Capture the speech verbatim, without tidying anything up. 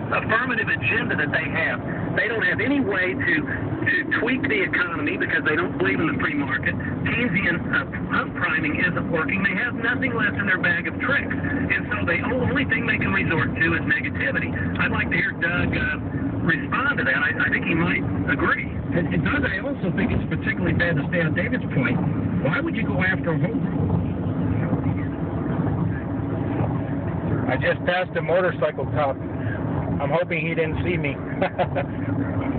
affirmative agenda that they have. They don't have any way to to tweak the economy because they don't believe in the free market. Keynesian uh, pump priming isn't working. They have nothing left in their bag of tricks. And so the only thing they can resort to is negativity. I'd like to hear Doug uh, respond to that. I, I think he might agree. And, and Doug, I also think it's particularly bad to stay on David's point. Why would you go after a home rule? I just passed a motorcycle cop. I'm hoping he didn't see me.